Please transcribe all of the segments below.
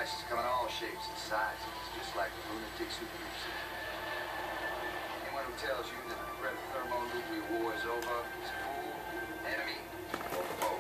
devices come in all shapes and sizes, just like a lunatic superuser. Anyone who tells you that the threat of thermonuclear war is over is a fool, enemy, or foe.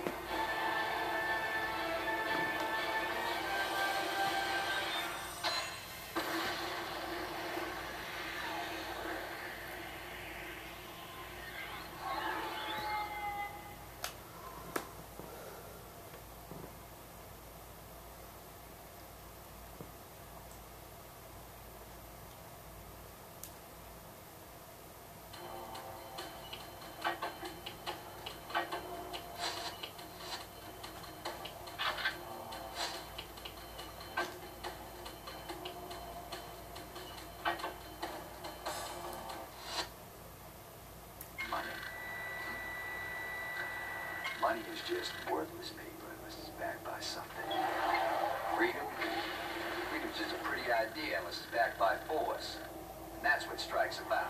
Money is just worthless paper unless it's backed by something. Freedom? Freedom's just a pretty idea unless it's backed by force. And that's what strike's about.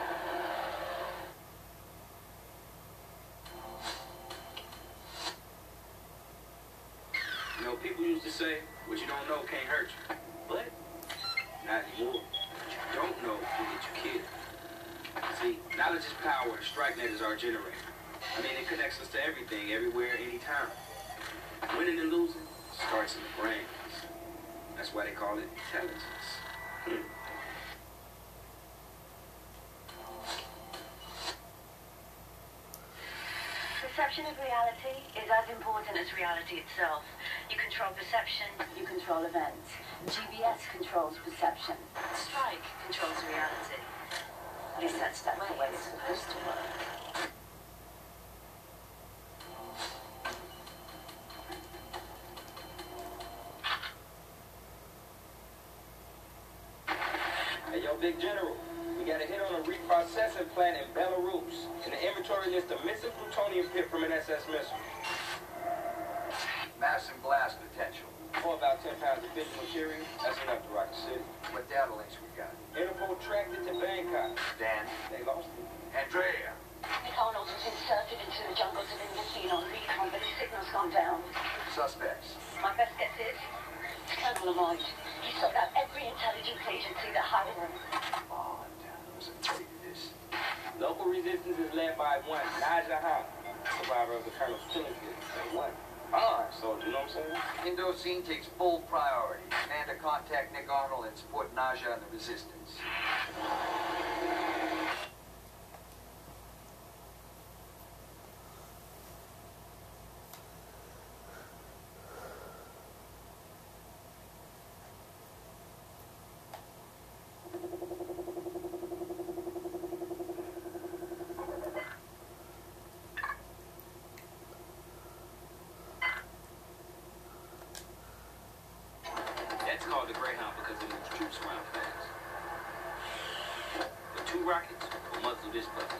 You know, people used to say, what you don't know can't hurt you. But, not anymore. What you don't know can get you killed. See, knowledge is power, and StrikeNet is our generator. I mean, it connects us to everything, everywhere, anytime. Winning and losing starts in the brains. That's why they call it intelligence. Perception of reality is as important as reality itself. You control perception, you control events. GBS controls perception. Strike controls reality. At least that's the way it's supposed to work. Hey, yo, Big General, we got a hit on a reprocessing plant in Belarus. In the inventory list, a missing plutonium pit from an SS missile. Massive blast potential. For about 10 pounds of fission material, that's enough to rock the city. What data links we got? Interpol tracked it to Bangkok. Dan? They lost it. Andrea? Nick Arnold was inserted into the jungles of Indochina on recon, but his signal's gone down. Suspects? My best guess is it's Colonel Lamont. He sought out every intelligence agency that hired him. Oh, damn, I was afraid of this. Local resistance is led by one, Naja Han, survivor of the Colonel's killing field. They won. So, you know what I'm saying? Indochine takes full priority. Commander, contact Nick Arnold and support Naja and the resistance. That's called the Greyhound because it moves troops around fast. The 2 rockets will muzzle this puppy.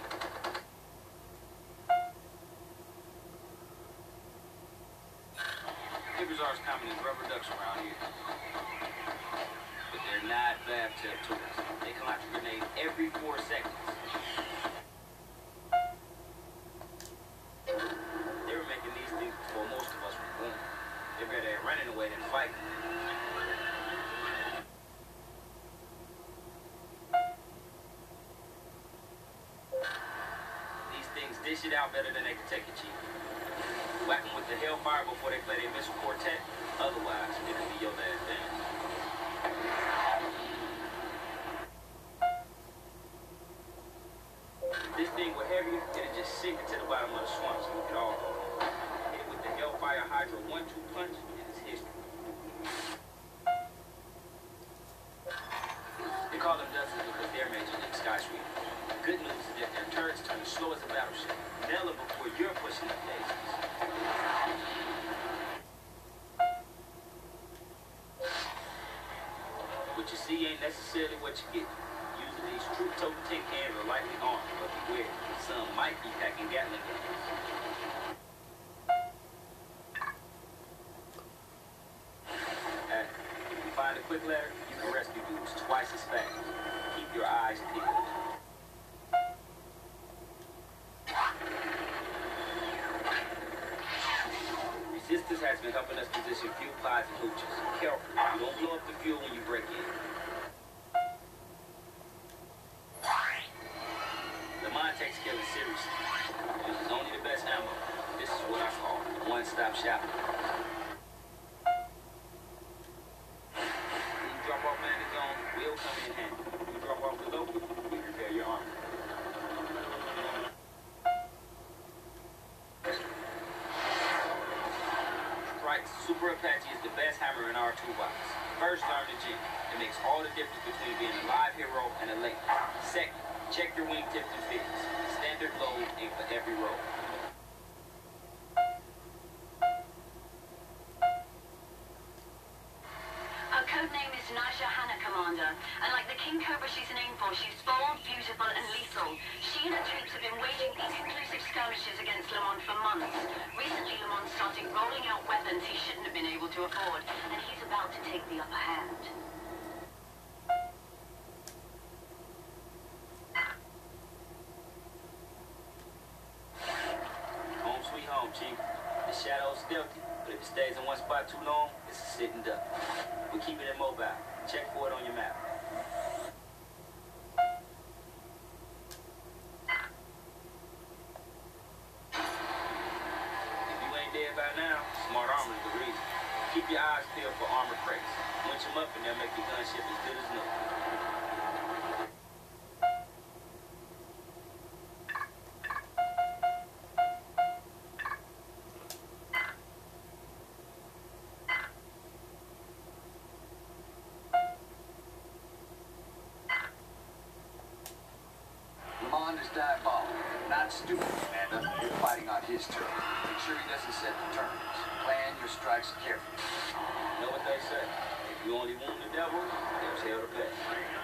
Hippozars common as rubber ducks around here. But they're not bathtub tourists. They can launch a grenade every 4 seconds. They were making these things before most of us were born. They're better at running away than fighting. Dish it out better than they can take it cheap. Whack them with the Hellfire before they play their missile quartet. Otherwise, it could be your last dance. This thing were heavy, it'd just sink into the bottom of the swamp so we could all go. Hit it with the Hellfire Hydra 1-2 punch, and it's history. They call them Dusters because they're major league skyscrapers. Good news is that their turrets turn as slow as a battleship. Nail it before you're pushing the daisies. What you see ain't necessarily what you get. Usually these troop-toting tin cans are lightly armed, but beware, some might be packing Gatling guns. If you find a quick ladder, you can rescue dudes twice as fast. Keep your eyes peeled. Sisters has been helping us position fuel pods and hooches. Careful, you don't blow up the fuel when you break in. Lamont takes killing seriously. Uses only the best ammo. This is what I call one-stop shopping. When you drop off landing zone, we'll come in handy. You drop off the local, we repair your armor. Strike's Super Apache is the best hammer in our toolbox. First, learn the jig. It makes all the difference between being a live hero and a late. Second, check your wingtips and fittings. Standard load ain't for every roll. Her code name is Naja Hannah, Commander. And like the King Cobra she's named for, she's bold, beautiful, and lethal. She and her troops have been waging inconclusive skirmishes against Lamont for months. Recently, Lamont started rolling out weapons he shouldn't have been able to afford, and he's about to take the upper hand. Home sweet home, Chief. The shadow's stealthy, but if it stays in one spot too long, it's a sitting duck. We're keeping it mobile. Check for it on your map. If you ain't dead by now, smart armor is the reason. Keep your eyes peeled for armor crates. Winch them up and they'll make your gunship as good as new. Lamont is diabolical. Not stupid, Amanda. You're fighting on his turf. Make sure he doesn't set the terms. Plan your strikes carefully. You know what they say? If you only wound the devil, there's hell to pay.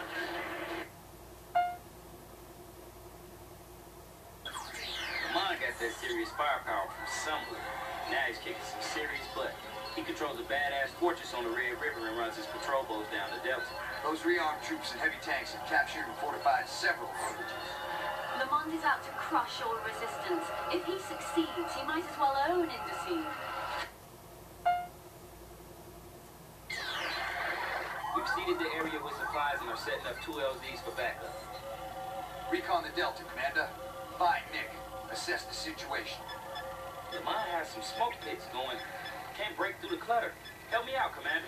Lamont got that serious firepower from somewhere. Now he's kicking some serious butt. He controls a badass fortress on the Red River and runs his patrol boats down the Delta. Those rearmed troops and heavy tanks have captured and fortified several villages. Lamont is out to crush all resistance. If he succeeds, he might as well own Indeceive. We've seeded the area with supplies and are setting up 2 LZs for backup. Recon the Delta, Commander. Find Nick. Assess the situation. Lamont has some smoke pits going. Can't break through the clutter. Help me out, Commander.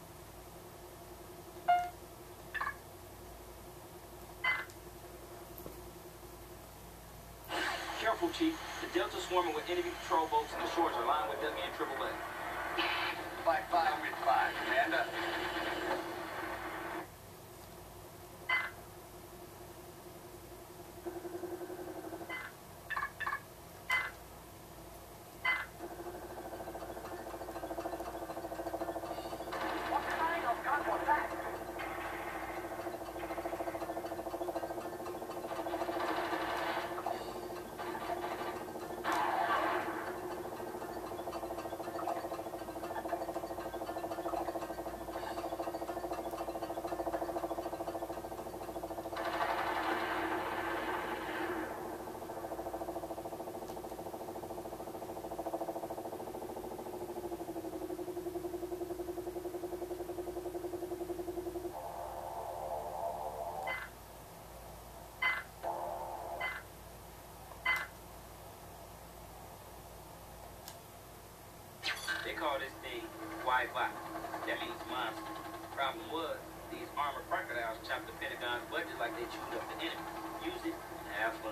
Careful, Chief. The Delta's swarming with enemy patrol boats and the shores are lined with Dougie and Triple A. Fight fire with fire, Commander. They call this thing Wi-Fi. That means monster. Problem was, these armored crocodiles chopped the Pentagon's budget like they chewed up the enemy. Use it and have fun.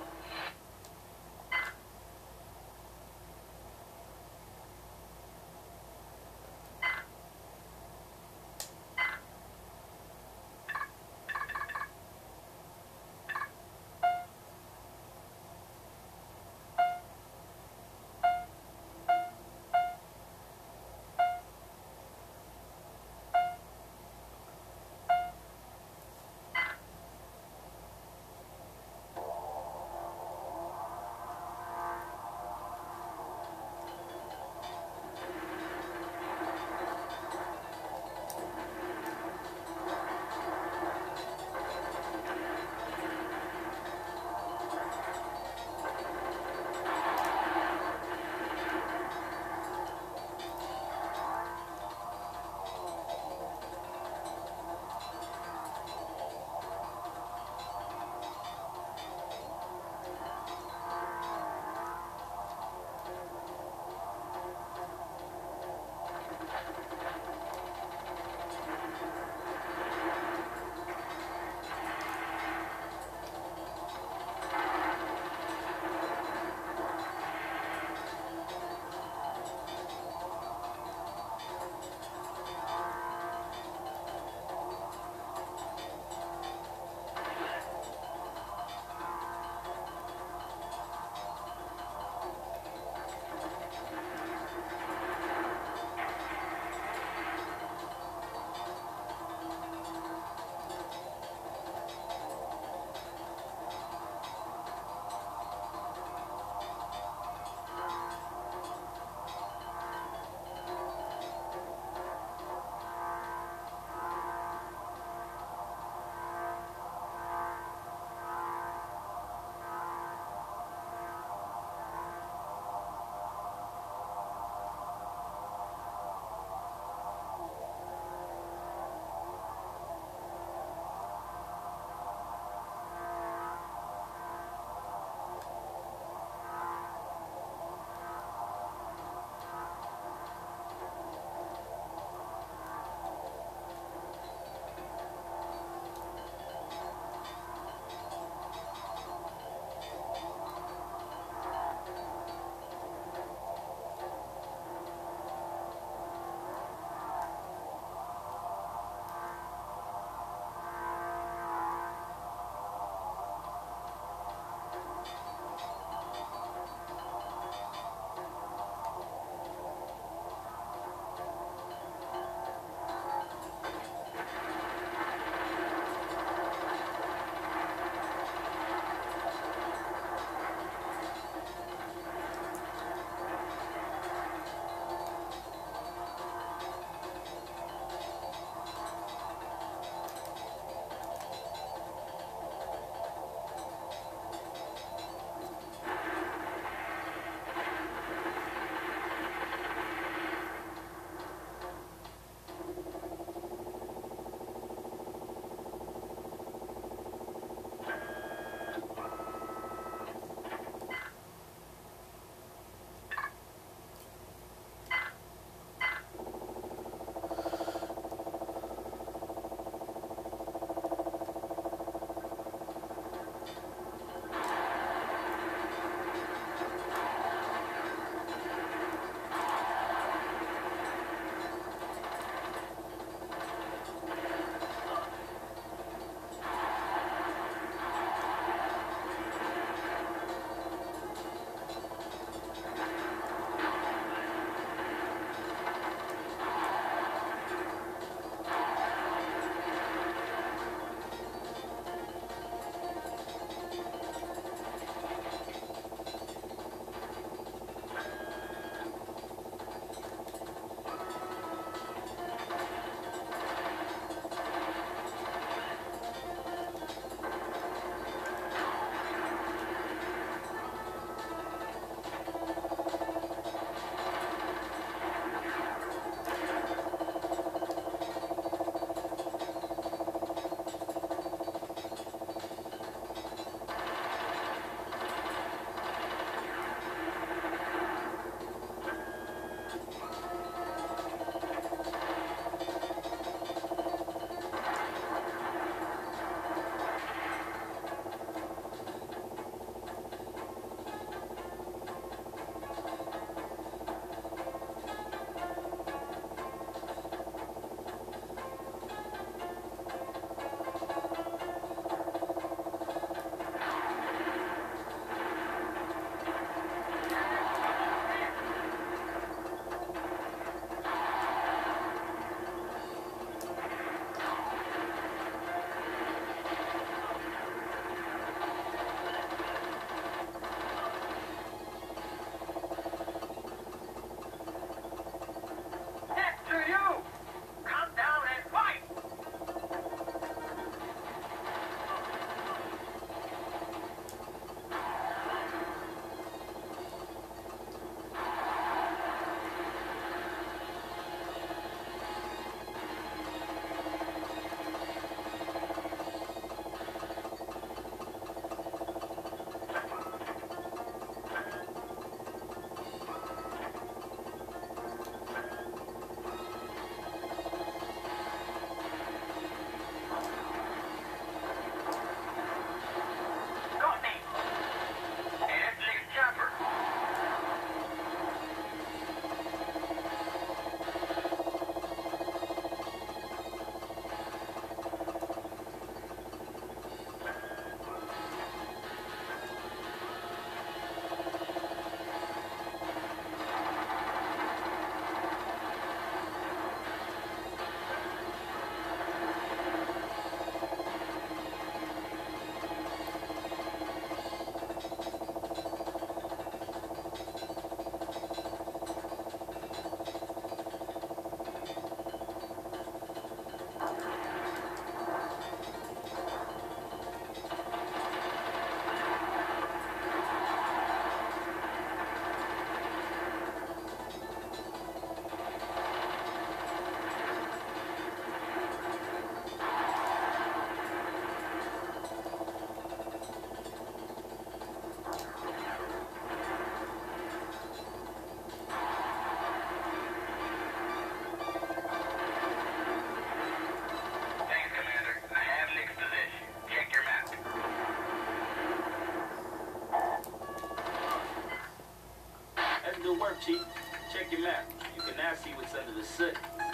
Good work, Chief. Check your map. You can now see what's under the soot.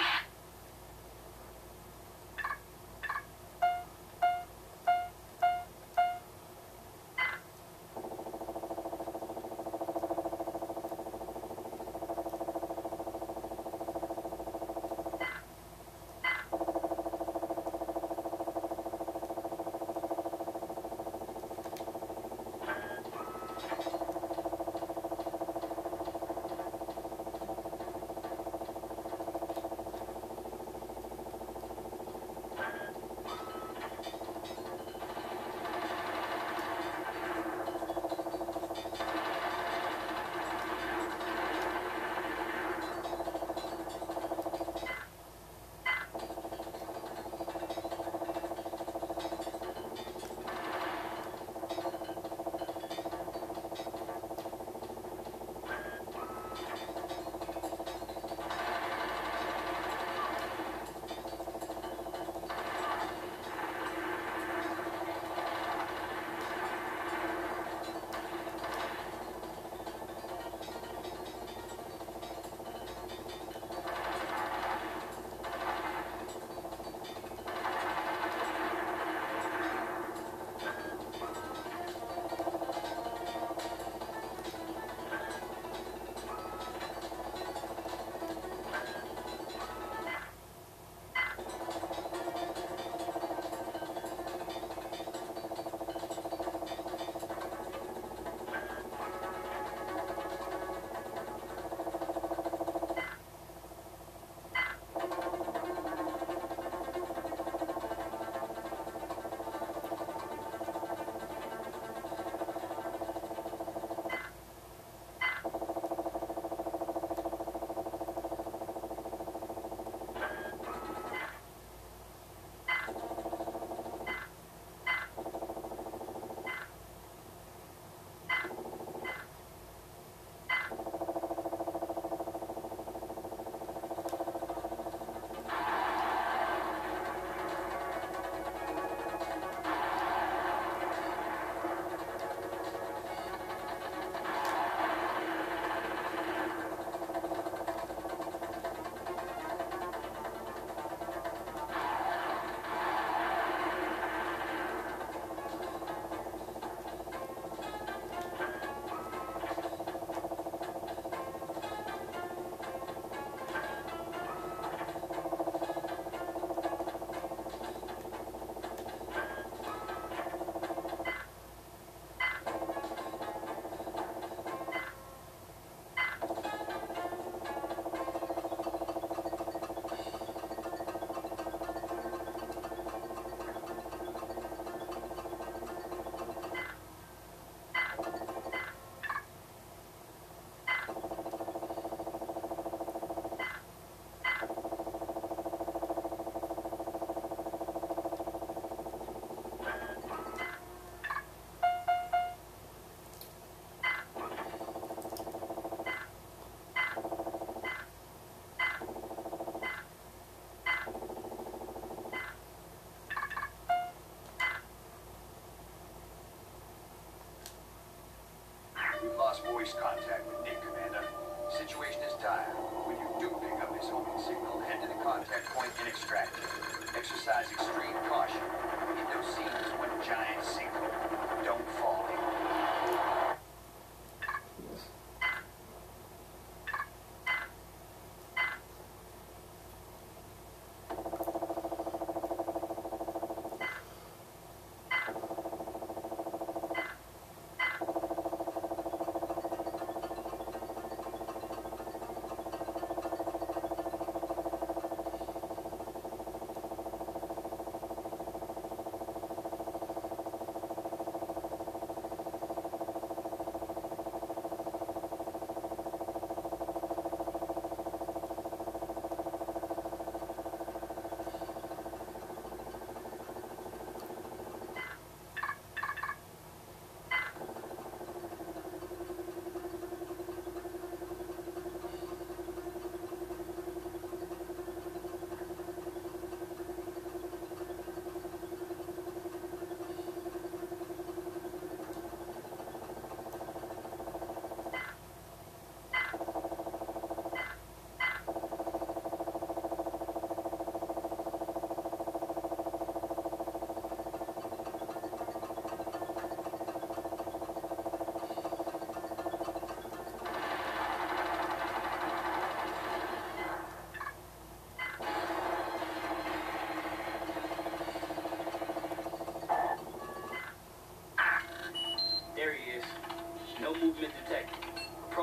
We've lost voice contact with Nick, Commander. Situation is dire. When you do pick up his homing signal, head to the contact point and extract it. Exercise extreme caution. Indocene is one giant sinkhole. Don't fall in.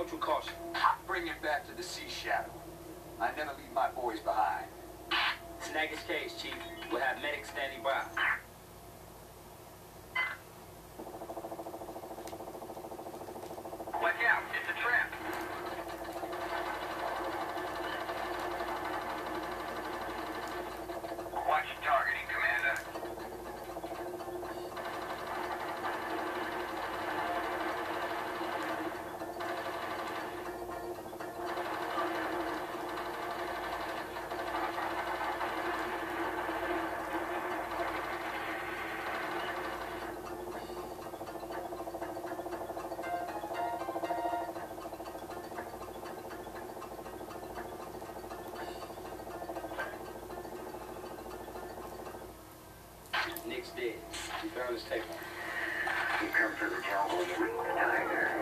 with caution. Bring him back to the Sea Shadow. I never leave my boys behind. Snag his cage, Chief. We'll have medics standing by. Watch out, it's a trap. Watch targeting, Commander. Nick's dead. We found his tape. You come through the jungle, you meet the tiger.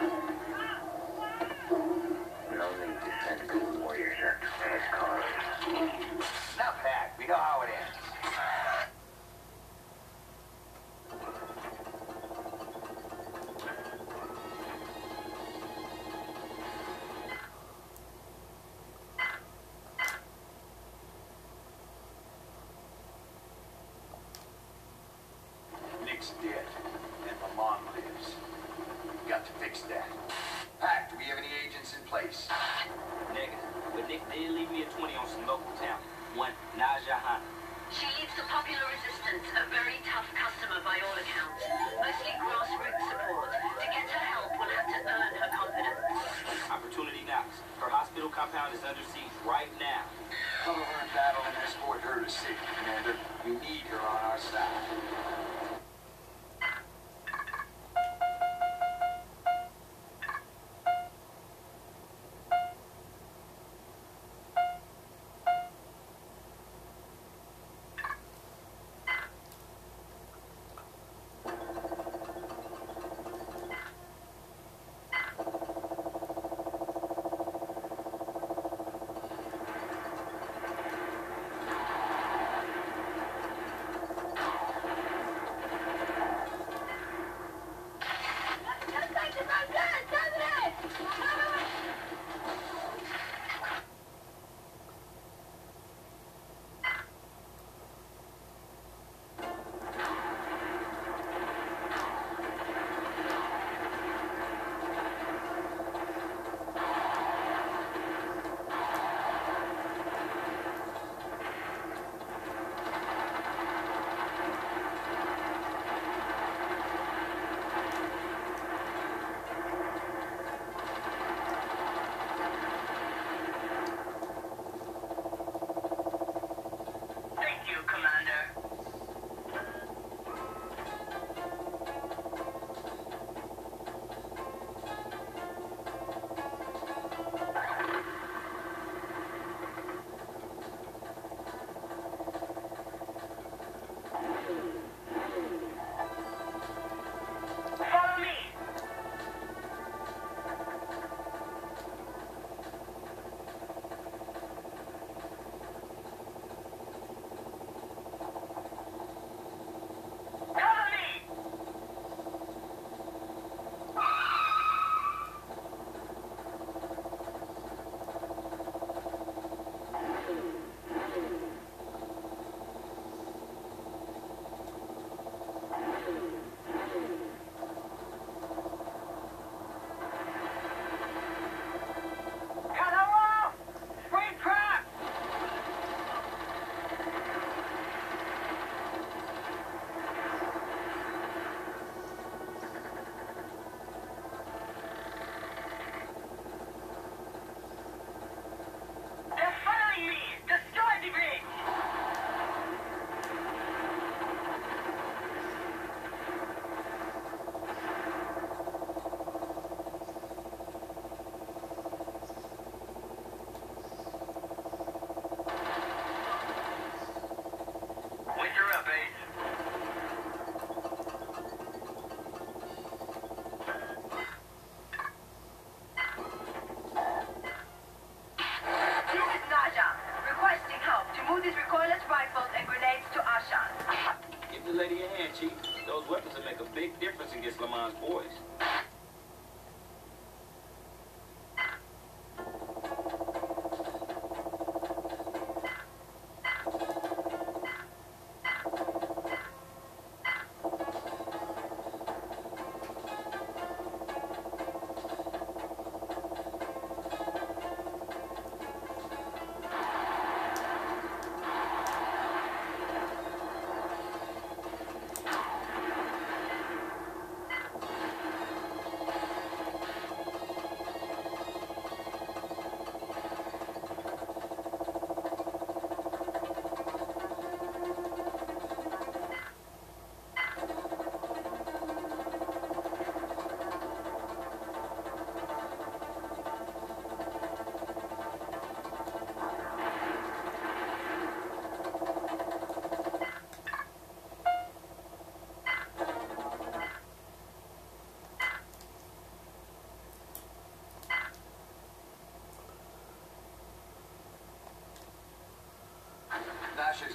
No need to send good warriors after fast cars. Not bad. We know how it ends. Nick's dead, and Lamont lives. Got to fix that. Pac, do we have any agents in place? Negative. But Nick did leave me a 20 on some local talent. One, Naja Hanna. She leads the Popular Resistance, a very tough customer by all accounts. Mostly grassroots support. To get her help, we'll have to earn her confidence. Opportunity knocks. Her hospital compound is under siege right now. Cover her in battle and escort her to safety, Commander. We need her on our side. Those weapons will make a big difference against Lamont's boys.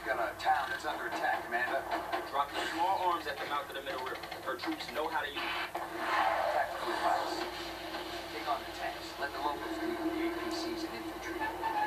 got a town that's under attack, Commander. Drop the small arms at the mouth of the Middle River. Her troops know how to use it. Tactical advice. Take on the tanks. Let the locals deal with the APCs and infantry.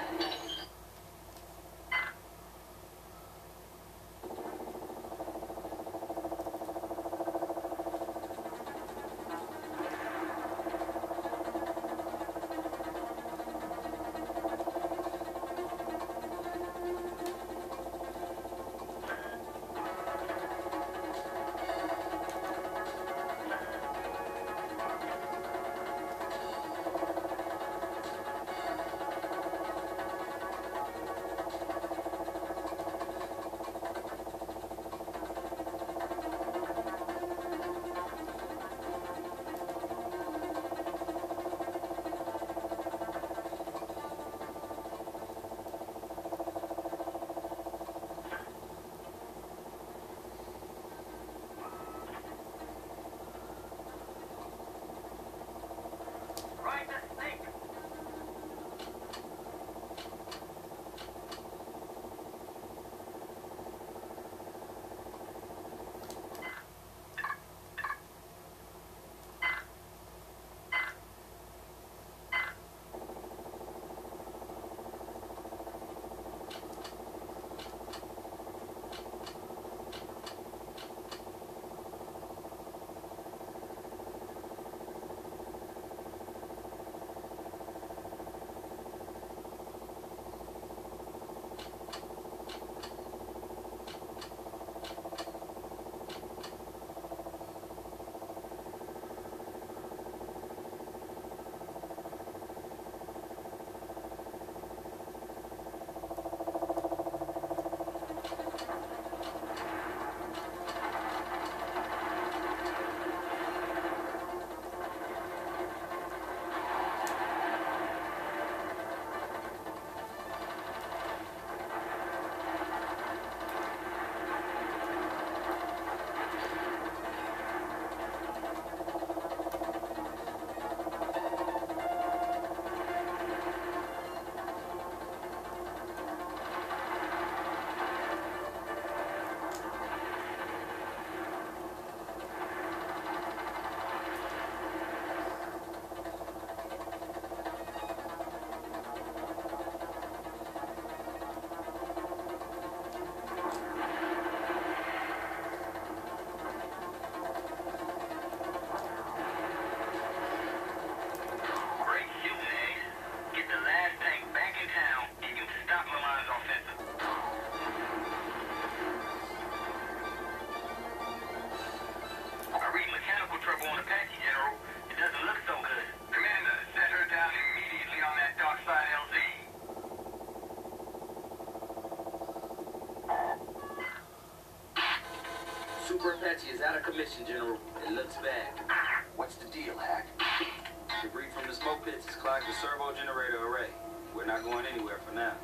Super Apache is out of commission, General. It looks bad. What's the deal, Hack? Debris from the smoke pits has clogged the servo generator array. We're not going anywhere for now.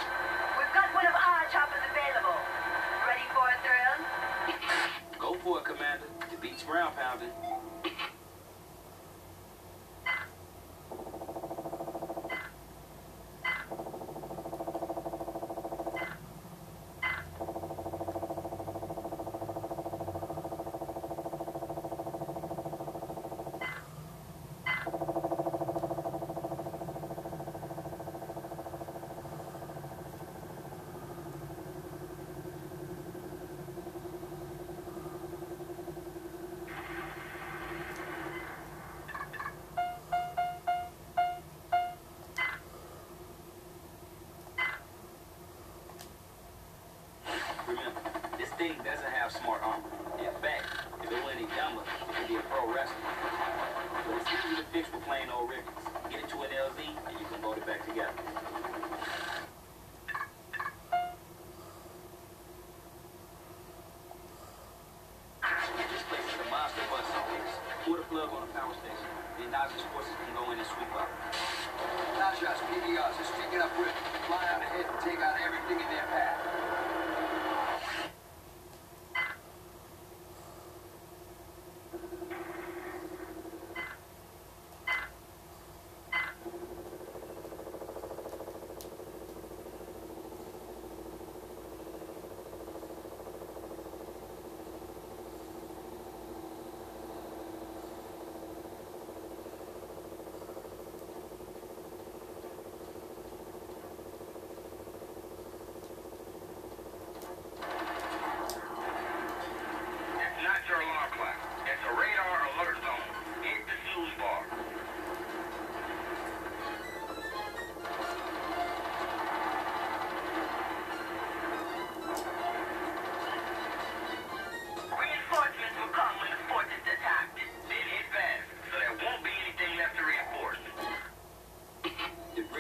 We've got one of our choppers available. Ready for a thrill? Go for it, Commander. It beats ground pounding.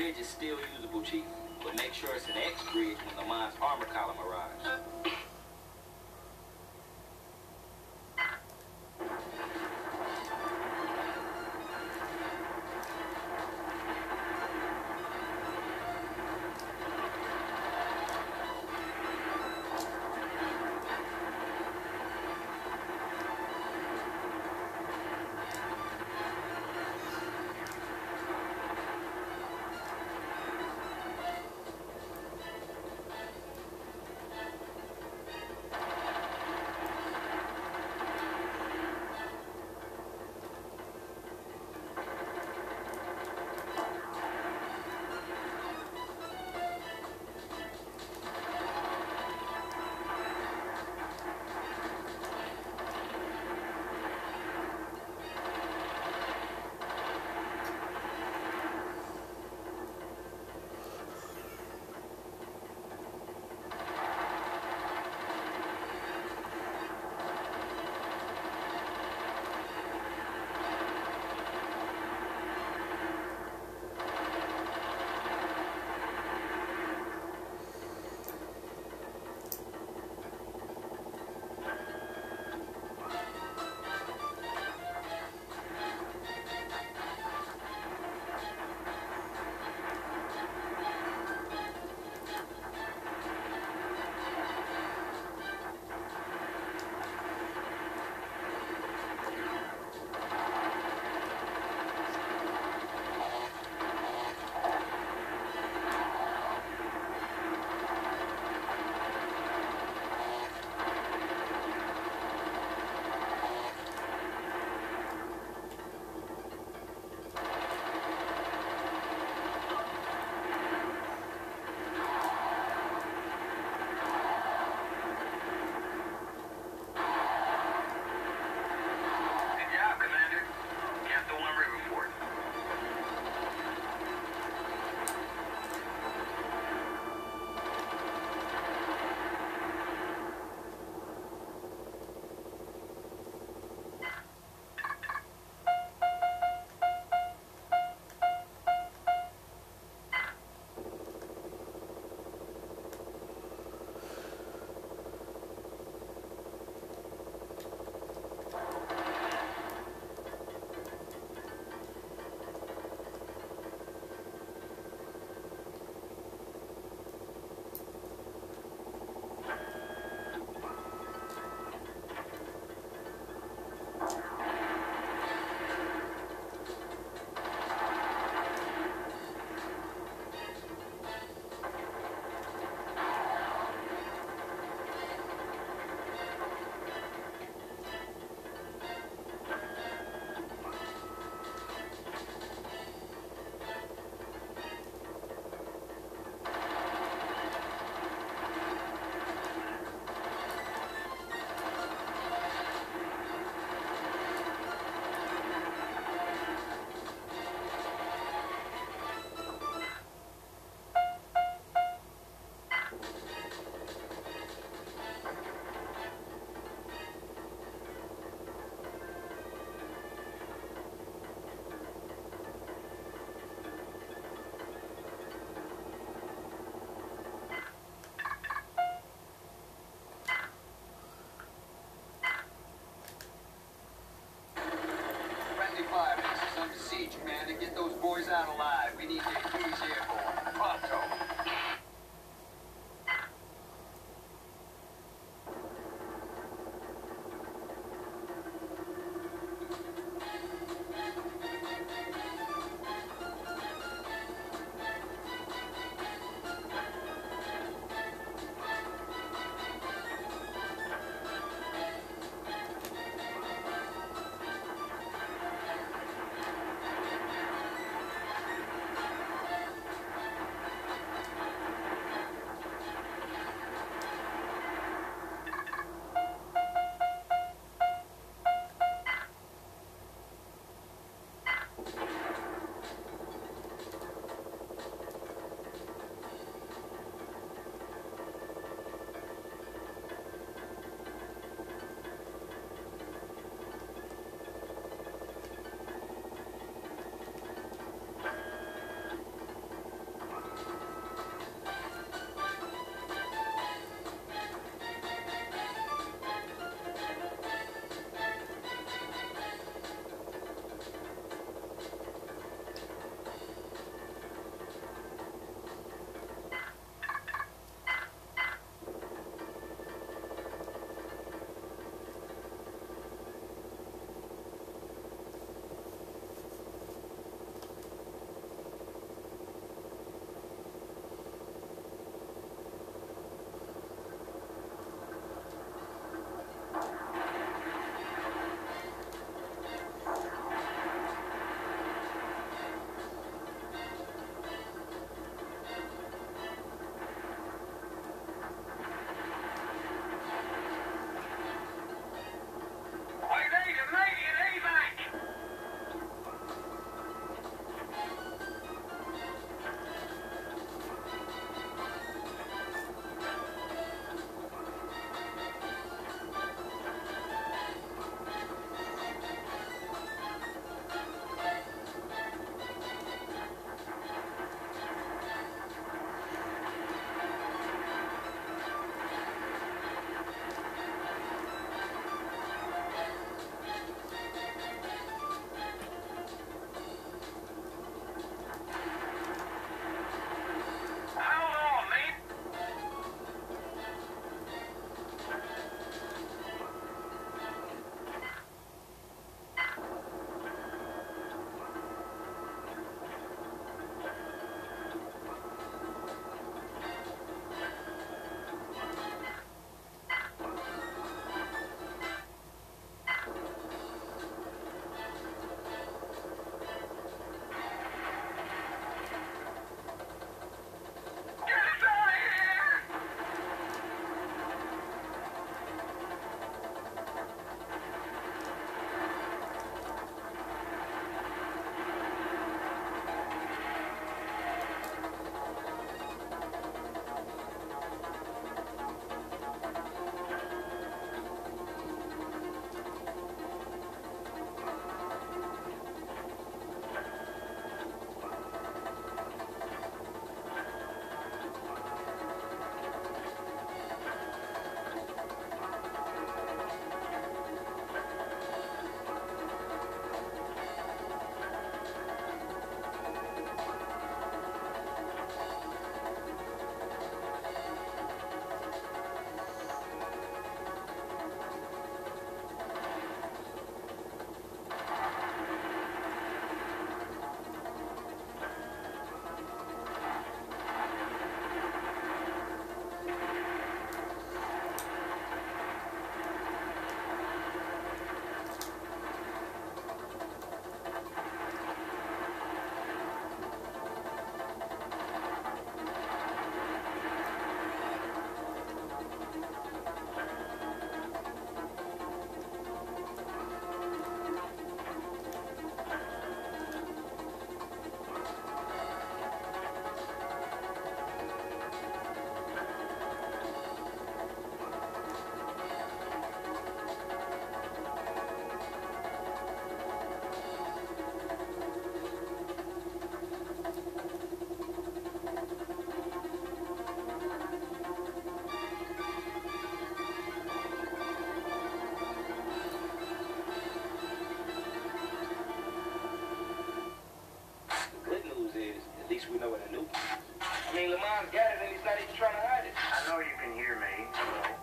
bridge is still usable, Chief, but make sure it's an X bridge when the mine's armor column arrives. Commander, get those boys out alive. We need their keys airborne. Pronto. Lamont got it and he's not even trying to hide it. I know you can hear me. Hello.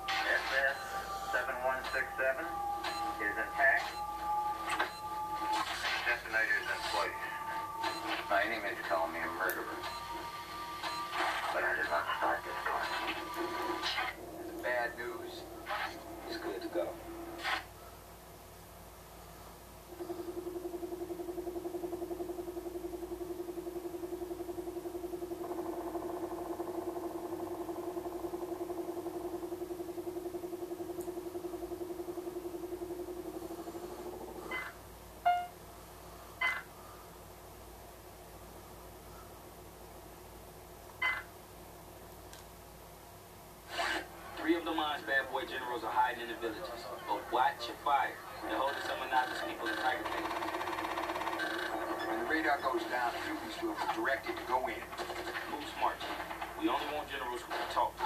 SS7167 is intact. Detonator is in place. My enemy is calling me a murderer. But I did not start this car. The bad news, It's good to go. Three of Lamont's bad boy generals are hiding in the villages. But watch your fire. They're holding some of Naga's people in Tiger Cave. when the radar goes down, Hueys will be directed to go in. Move smart, Chief. We only want generals who can talk.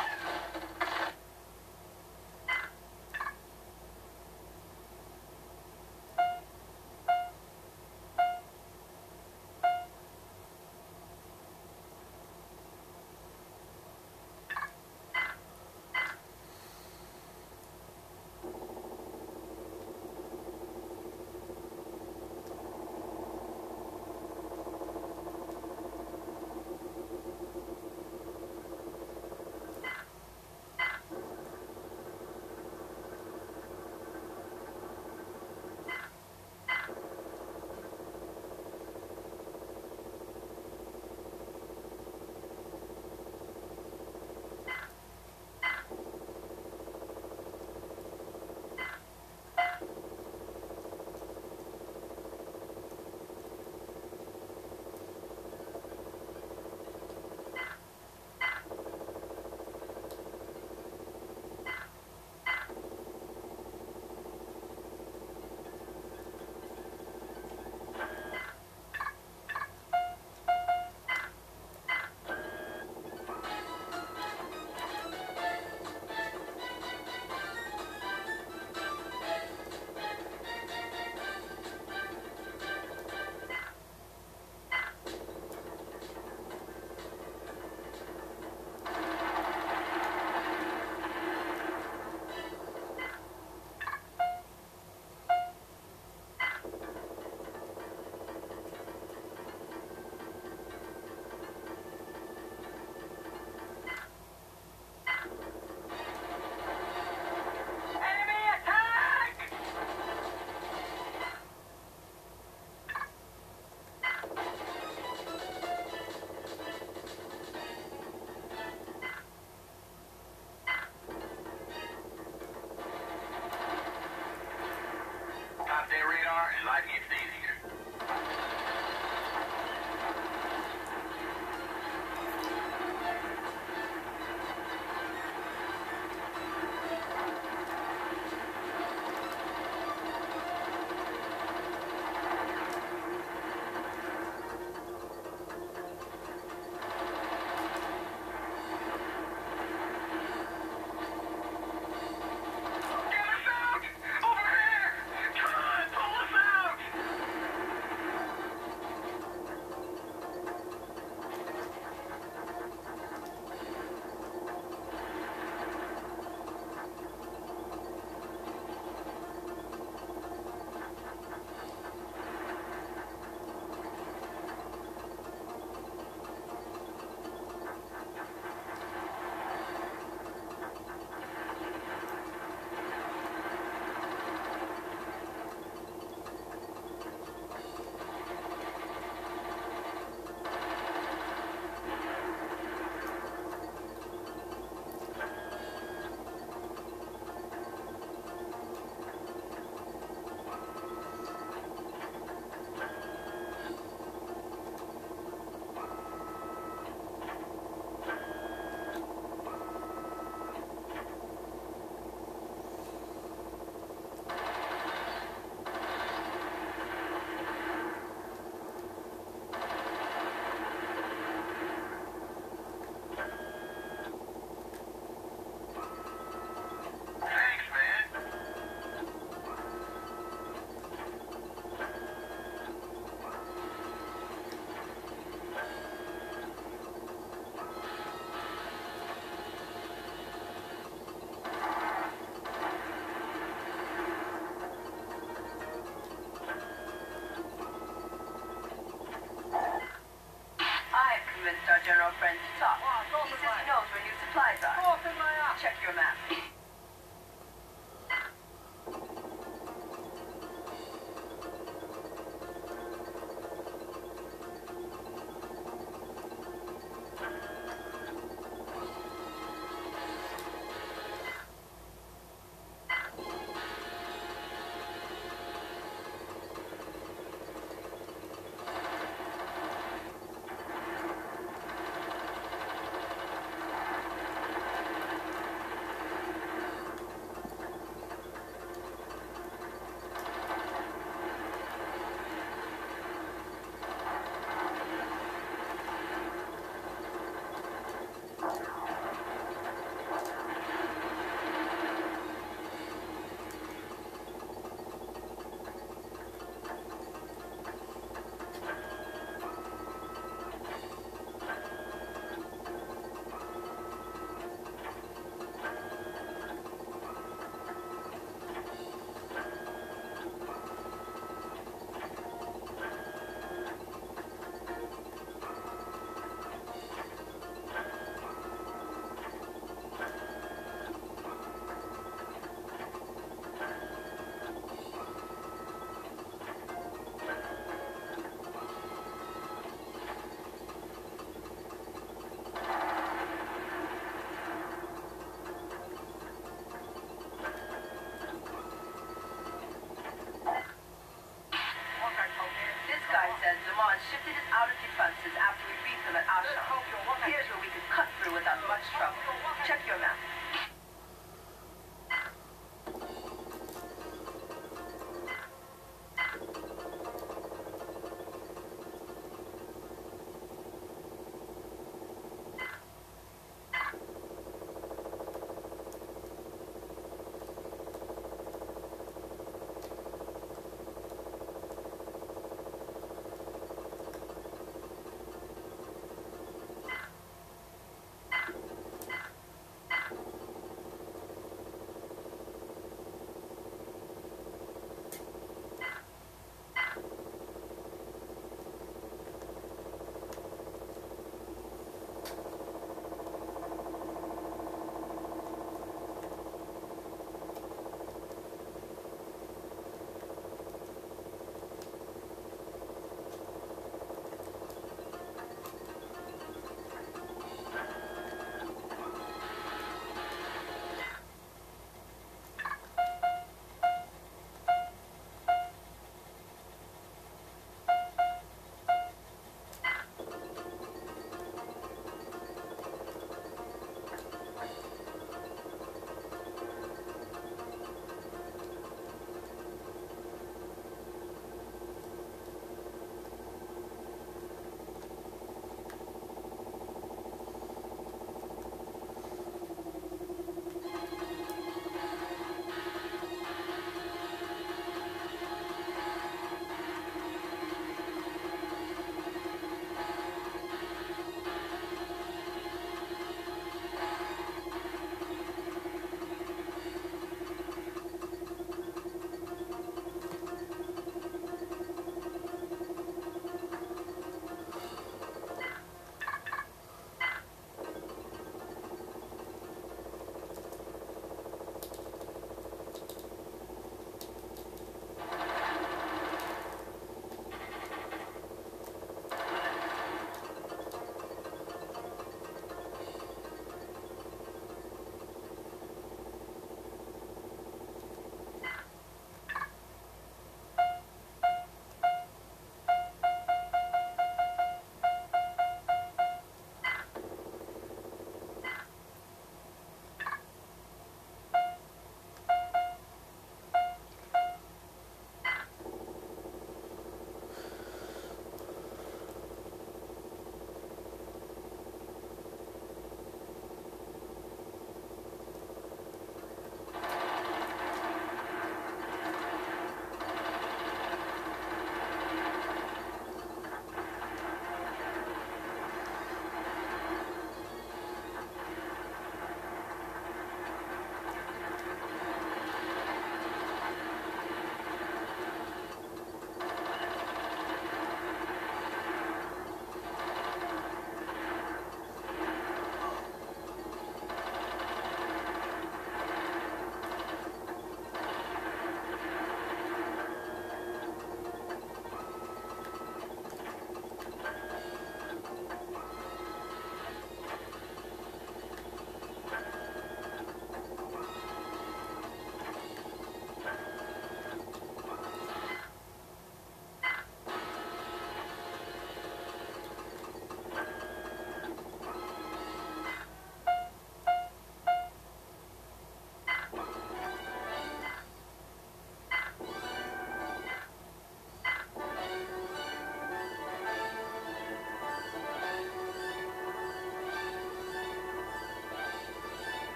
convinced our general friend to talk. He says he knows where new supplies are. Check your map.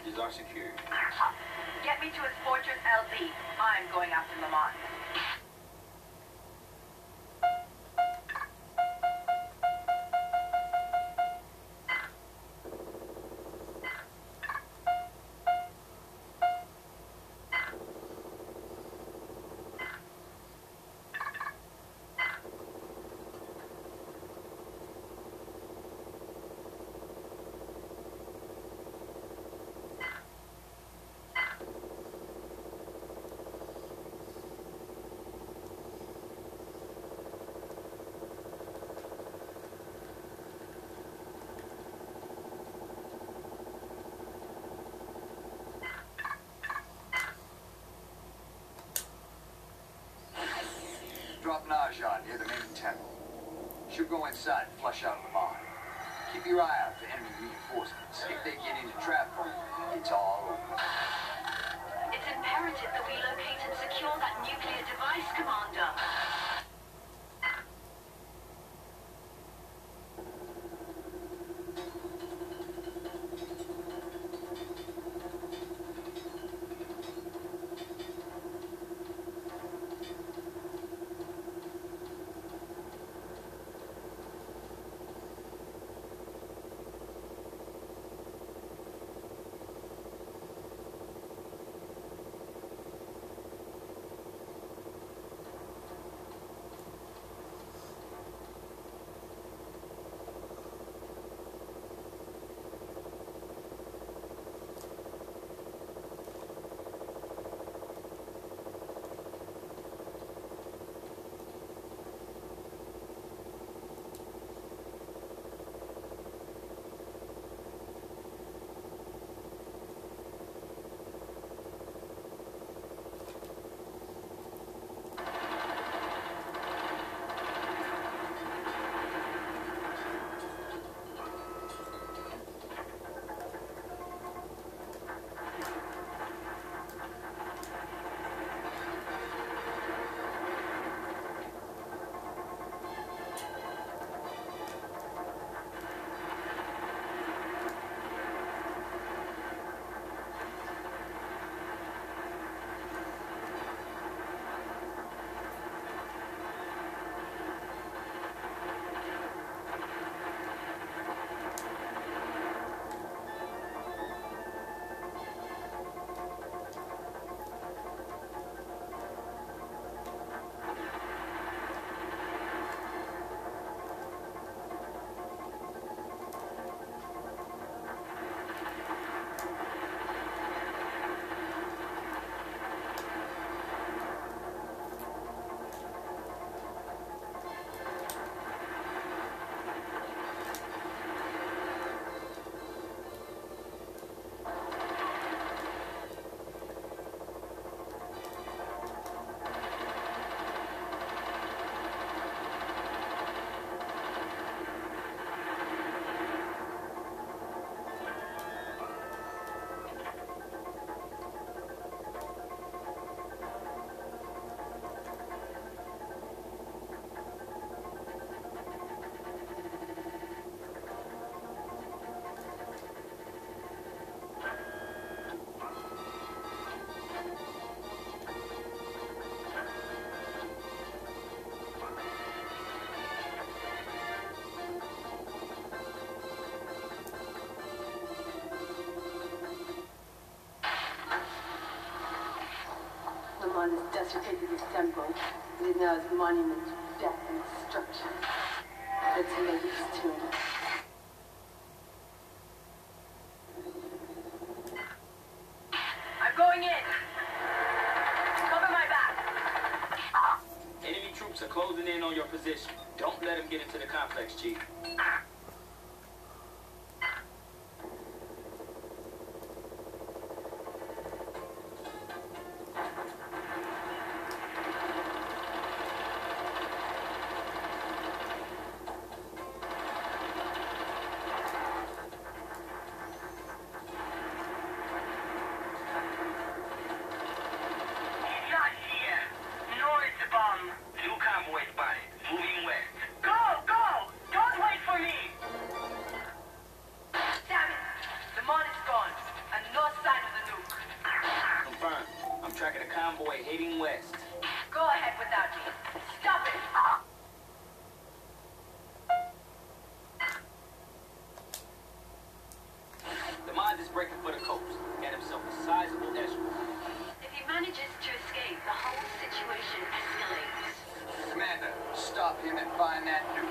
is our security. Get me to his Fortress LZ. I'm going after Lamont. Drop Najan near the main temple. Should go inside and flush out Lamont. Keep your eye out for enemy reinforcements. If they get into traffic, it's all over. It's imperative that we locate and secure that nuclear device, Commander. Lamont has desecrated his temple. It is now his monument to death and destruction. Let's lay his tomb. I'm going in. Cover my back. Enemy troops are closing in on your position. Don't let them get into the complex, Chief. Two convoys spotted, moving west. Go! Go! Don't wait for me! heading west. Go ahead without me. Stop it! Lamont is breaking for the coast. Got himself a sizable escort. If he manages to escape, the whole situation escalates. Commander, stop him and find that nuke.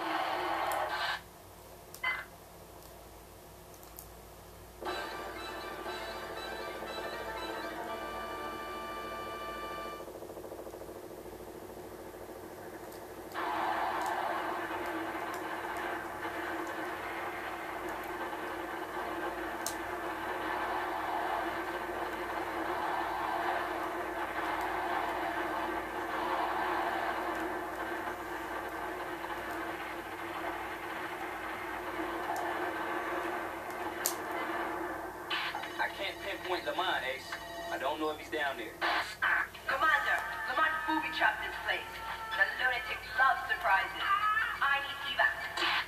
I can't pinpoint Lamont, Ace. I don't know if he's down there. Commander, Lamont booby-trapped this place. The lunatic loves surprises. I need evac.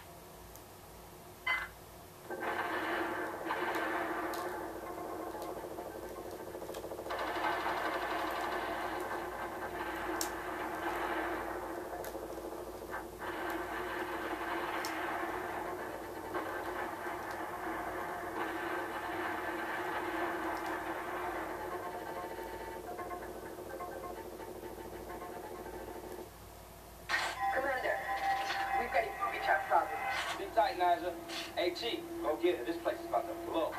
Commander, we've got a booby-trap problem. Sit tight, Naja. Hey, Chief, go get her. This place is about to blow.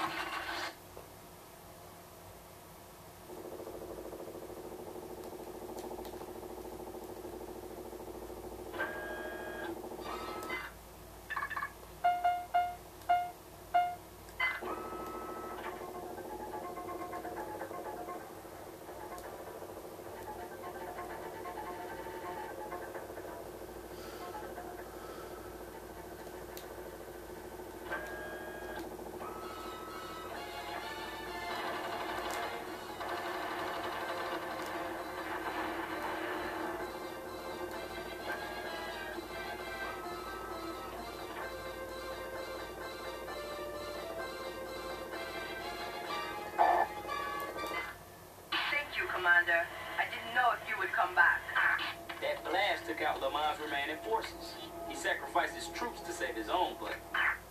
Thank you, Commander. I didn't know if you would come back. That blast took out Lamont's remaining forces. He sacrificed his troops to save his own, but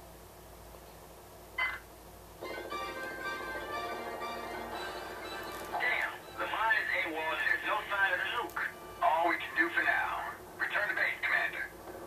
Damn, Lamont is AWOL and there's no sign of the nuke. All we can do for now. Return to base, Commander.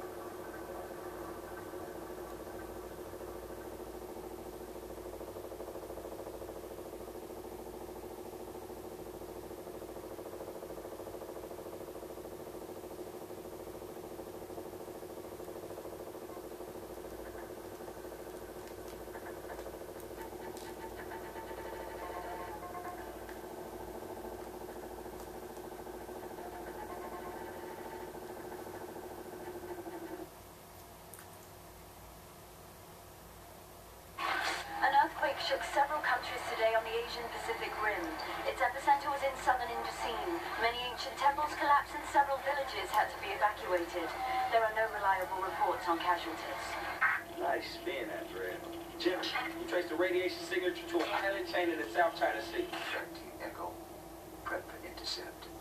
An earthquake shook several countries today on the Asian Pacific Rim. Its epicenter was in southern Indochina. Many ancient temples collapsed and several villages had to be evacuated. There are no reliable reports on casualties. Nice spin, that Fred. Jim, you traced the radiation signature to an island chain in the South China Sea. 13 Echo. Prep for intercept.